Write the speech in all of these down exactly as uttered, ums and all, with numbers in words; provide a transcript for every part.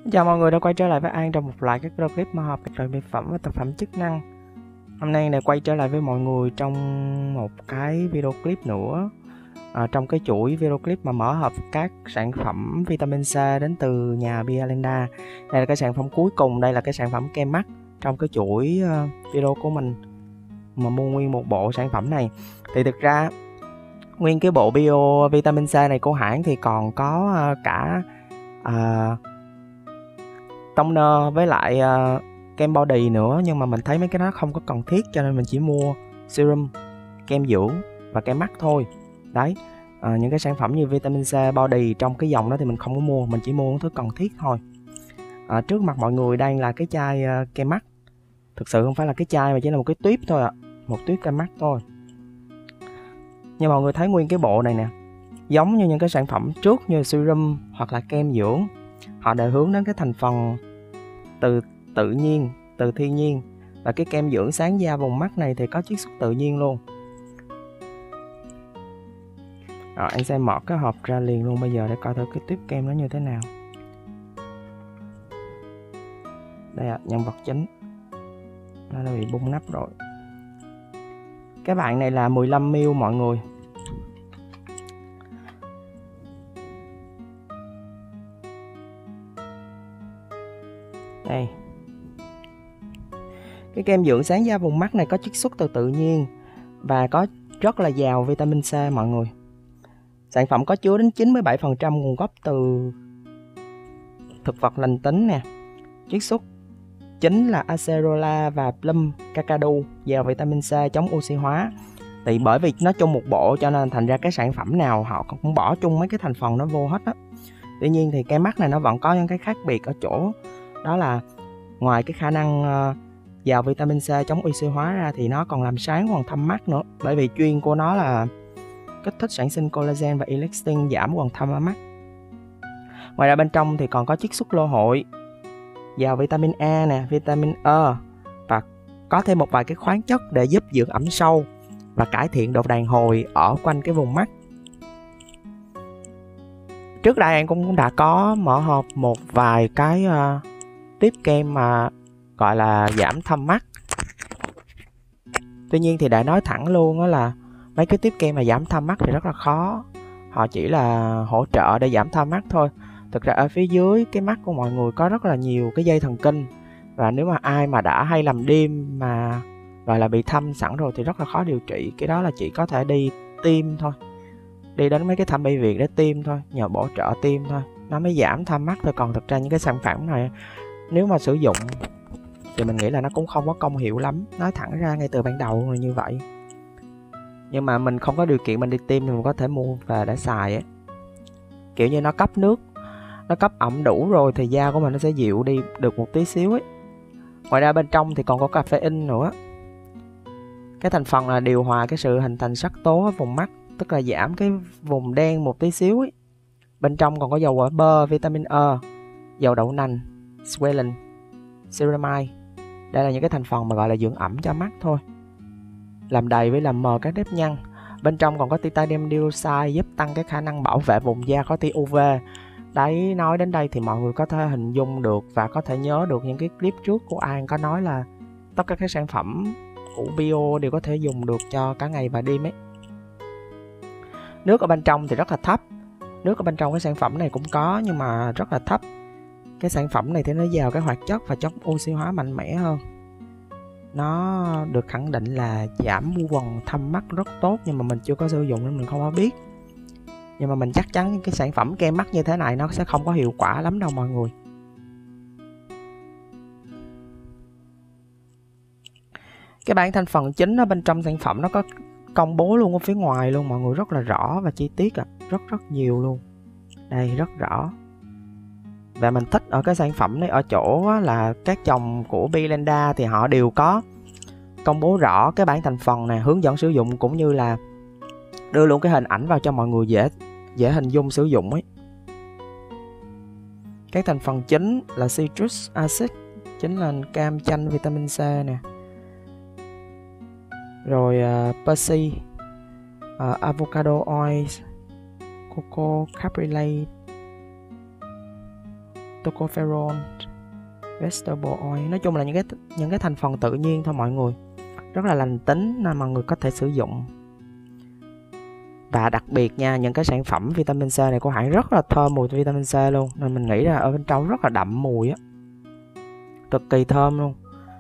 Chào mọi người đã quay trở lại với An trong một lại các video clip mà hợp các loại mỹ phẩm và thực phẩm chức năng. Hôm nay này quay trở lại với mọi người trong một cái video clip nữa, à, trong cái chuỗi video clip mà mở hộp các sản phẩm vitamin C đến từ nhà Bialenda. Đây là cái sản phẩm cuối cùng, đây là cái sản phẩm kem mắt trong cái chuỗi uh, video của mình mà mua nguyên một bộ sản phẩm này. Thì thực ra nguyên cái bộ bio vitamin C này của hãng thì còn có uh, cả uh, toner với lại uh, kem body nữa, nhưng mà mình thấy mấy cái đó không có cần thiết cho nên mình chỉ mua serum, kem dưỡng và kem mắt thôi. Đấy, uh, những cái sản phẩm như vitamin C, body trong cái dòng đó thì mình không có mua, mình chỉ mua những thứ cần thiết thôi. Uh, trước mặt mọi người đây là cái chai uh, kem mắt. Thực sự không phải là cái chai mà chỉ là một cái tuyếp thôi ạ, à. Một tuyếp kem mắt thôi. Nhưng mọi người thấy nguyên cái bộ này nè, giống như những cái sản phẩm trước như serum hoặc là kem dưỡng, họ đều hướng đến cái thành phần từ tự nhiên, từ thiên nhiên. Và cái kem dưỡng sáng da vùng mắt này thì có chiết xuất tự nhiên luôn. Rồi anh sẽ mở cái hộp ra liền luôn bây giờ để coi thử cái tuyếp kem nó như thế nào. Đây ạ, nhân vật chính nó đã bị bung nắp rồi. Cái bạn này là mười lăm mi li lít mọi người. Đây, cái kem dưỡng sáng da vùng mắt này có chiết xuất từ tự nhiên và có rất là giàu vitamin C mọi người. Sản phẩm có chứa đến chín mươi bảy phần trăm nguồn gốc từ thực vật lành tính nè. Chiết xuất chính là acerola và plum cacao, giàu vitamin C, chống oxy hóa. Thì bởi vì nó chung một bộ cho nên thành ra cái sản phẩm nào họ cũng bỏ chung mấy cái thành phần nó vô hết á. Tuy nhiên thì cái mắt này nó vẫn có những cái khác biệt ở chỗ đó là ngoài cái khả năng uh, giàu vitamin C, chống oxy hóa ra thì nó còn làm sáng quầng thâm mắt nữa. Bởi vì chuyên của nó là kích thích sản sinh collagen và elastin, giảm quầng thâm ở mắt. Ngoài ra bên trong thì còn có chiết xuất lô hội, giàu vitamin A nè, vitamin E và có thêm một vài cái khoáng chất để giúp dưỡng ẩm sâu và cải thiện độ đàn hồi ở quanh cái vùng mắt. Trước đây anh cũng đã có mở hộp một vài cái uh, tiếp kem mà gọi là giảm thâm mắt. Tuy nhiên thì đã nói thẳng luôn đó là mấy cái tiếp kem mà giảm thâm mắt thì rất là khó. Họ chỉ là hỗ trợ để giảm thâm mắt thôi. Thực ra ở phía dưới cái mắt của mọi người có rất là nhiều cái dây thần kinh. Và nếu mà ai mà đã hay làm đêm mà gọi là bị thâm sẵn rồi thì rất là khó điều trị. Cái đó là chỉ có thể đi tiêm thôi, đi đến mấy cái thẩm mỹ viện để tiêm thôi, nhờ bổ trợ tiêm thôi, nó mới giảm thâm mắt thôi. Còn thực ra những cái sản phẩm này nếu mà sử dụng thì mình nghĩ là nó cũng không có công hiệu lắm. Nói thẳng ra ngay từ ban đầu là như vậy. Nhưng mà mình không có điều kiện mình đi tiêm thì mình có thể mua về để xài ấy. Kiểu như nó cấp nước, nó cấp ẩm đủ rồi thì da của mình nó sẽ dịu đi được một tí xíu ấy. Ngoài ra bên trong thì còn có caffeine nữa. Cái thành phần là điều hòa cái sự hình thành sắc tố ở vùng mắt, tức là giảm cái vùng đen một tí xíu ấy. Bên trong còn có dầu quả bơ, vitamin E, dầu đậu nành, squalene, ceramide. Đây là những cái thành phần mà gọi là dưỡng ẩm cho mắt thôi, làm đầy với làm mờ các nếp nhăn. Bên trong còn có titanium dioxide giúp tăng cái khả năng bảo vệ vùng da khỏi tia u vê. Đấy, nói đến đây thì mọi người có thể hình dung được và có thể nhớ được những cái clip trước của An có nói là tất cả các sản phẩm của bio đều có thể dùng được cho cả ngày và đêm ấy. Nước ở bên trong thì rất là thấp. Nước ở bên trong cái sản phẩm này cũng có nhưng mà rất là thấp. Cái sản phẩm này thì nó giàu cái hoạt chất và chống oxy hóa mạnh mẽ hơn. Nó được khẳng định là giảm quầng thâm mắt rất tốt, nhưng mà mình chưa có sử dụng nên mình không có biết. Nhưng mà mình chắc chắn cái sản phẩm kem mắt như thế này nó sẽ không có hiệu quả lắm đâu mọi người. Cái bảng thành phần chính ở bên trong sản phẩm nó có công bố luôn ở phía ngoài luôn mọi người, rất là rõ và chi tiết à, rất rất nhiều luôn. Đây, rất rõ. Và mình thích ở cái sản phẩm này ở chỗ là các chồng của Bialenda thì họ đều có công bố rõ cái bảng thành phần này, hướng dẫn sử dụng cũng như là đưa luôn cái hình ảnh vào cho mọi người dễ dễ hình dung sử dụng ấy. Các thành phần chính là citrus acid, chính là cam chanh vitamin C nè. Rồi uh, percy, uh, avocado oil, coco caprylic, tocopherol, vegetable oil, nói chung là những cái những cái thành phần tự nhiên thôi mọi người, rất là lành tính nên mọi người có thể sử dụng. Và đặc biệt nha, những cái sản phẩm vitamin C này của Hải rất là thơm mùi vitamin C luôn, nên mình nghĩ là ở bên trong rất là đậm mùi á, cực kỳ thơm luôn.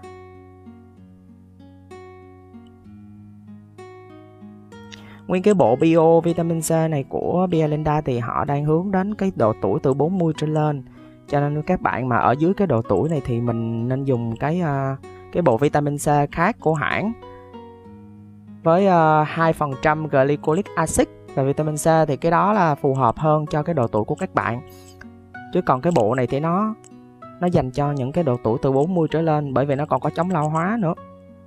Nguyên cái bộ bio vitamin C này của Biolenda thì họ đang hướng đến cái độ tuổi từ bốn mươi trở lên, cho nên các bạn mà ở dưới cái độ tuổi này thì mình nên dùng cái uh, cái bộ vitamin C khác của hãng với uh, hai phần trăm glycolic acid và vitamin C, thì cái đó là phù hợp hơn cho cái độ tuổi của các bạn. Chứ còn cái bộ này thì nó nó dành cho những cái độ tuổi từ bốn mươi trở lên, bởi vì nó còn có chống lão hóa nữa.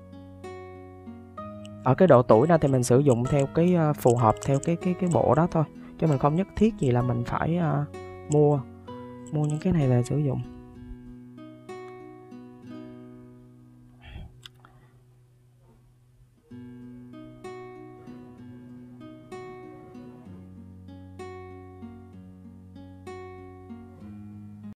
Ở cái độ tuổi đó thì mình sử dụng theo cái uh, phù hợp theo cái cái cái bộ đó thôi, chứ mình không nhất thiết gì là mình phải uh, mua mua những cái này về sử dụng.